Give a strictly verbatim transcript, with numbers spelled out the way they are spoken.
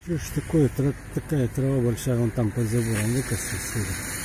Что ж такое, тра такая трава большая, вон там под забором, выкосит сюда.